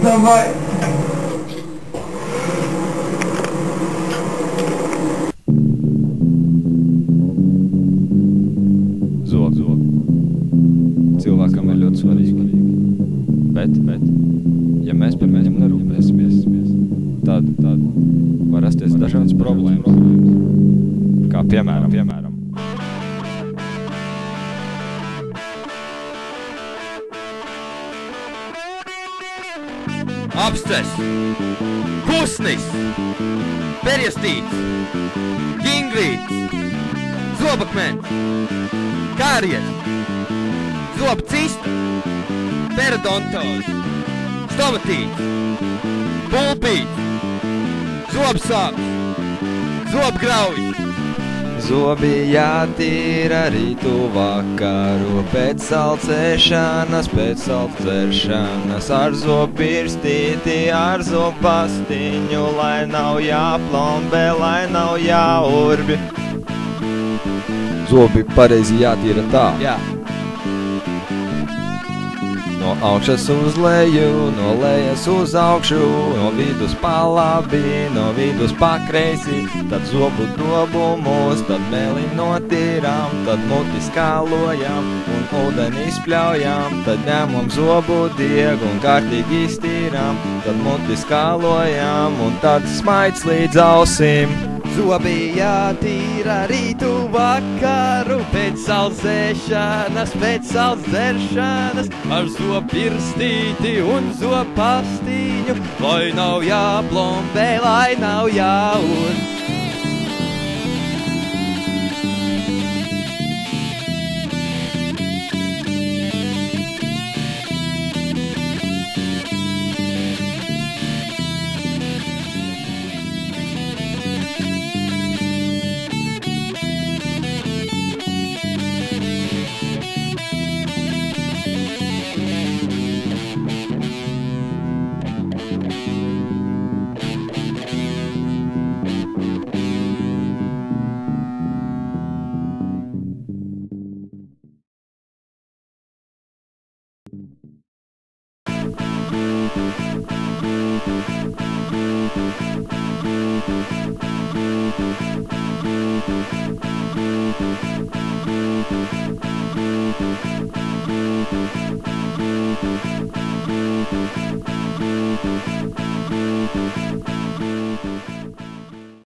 Давай. Zobi. Cilvēkam ir ļoti svarīgi. Bet, ja mēs par viņiem nerūpēsimies, tad var rasties dažādas problēmas. Kā piemēram. Apstress, kusnis, perjastīts, gingrīts, zobakmens, kāries, zobcista, periodontoze, stomatīts, pulpīts, zobsāps, zobgraujas. Zobi jātīra rītu vakaru, pēc salcēšanas, pēc saldzeršanas, ar zobirstīti, ar zobastiņu, lai nav jāplombē, lai nav jāurbi. Zobi pareizi jātīra tā. Jā. No augšas uz leju, no lejas uz augšu, no vidus pa labi, no vidus pa kreisi, tad zobu dobumus, tad meli notīrām, tad muti skalojam un ūdeni izpļaujam, tad ņemam zobu diegu un kārtīgi iztīrām, tad muti skalojam un tad smaids līdz ausim. Zobi jātīra rītu vakaru, pēc saldzēšanas, pēc saldzeršanas, ar zobirstīti un zopastiņu, lai nav jāplombē, lai nav jāur.